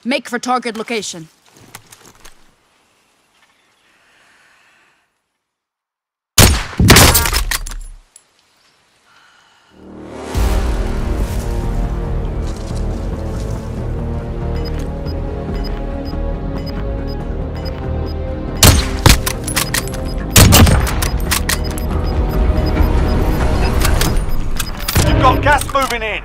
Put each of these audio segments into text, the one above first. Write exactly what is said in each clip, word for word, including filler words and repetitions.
Make for target location. Got gas moving in.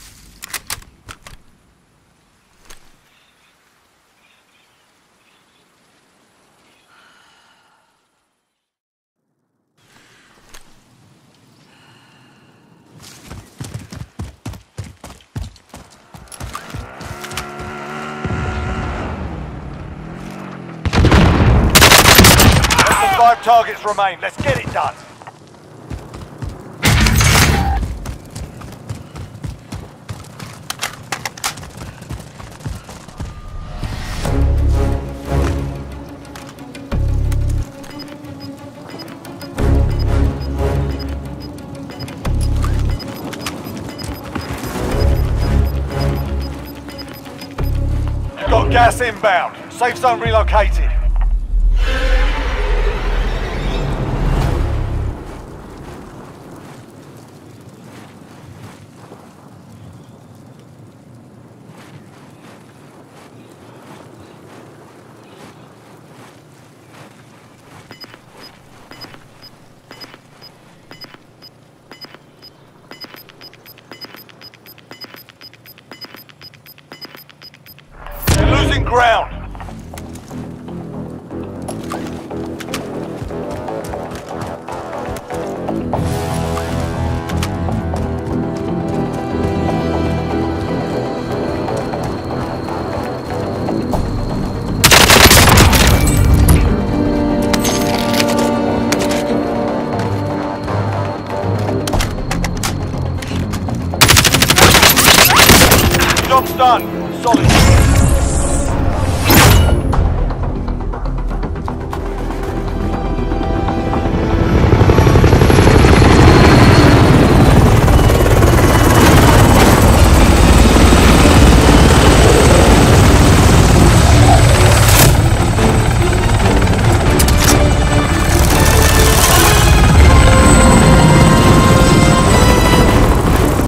Less than five targets remain. Let's get it done. Got gas inbound. Safe zone relocated. Losing ground. Job's done. Solid.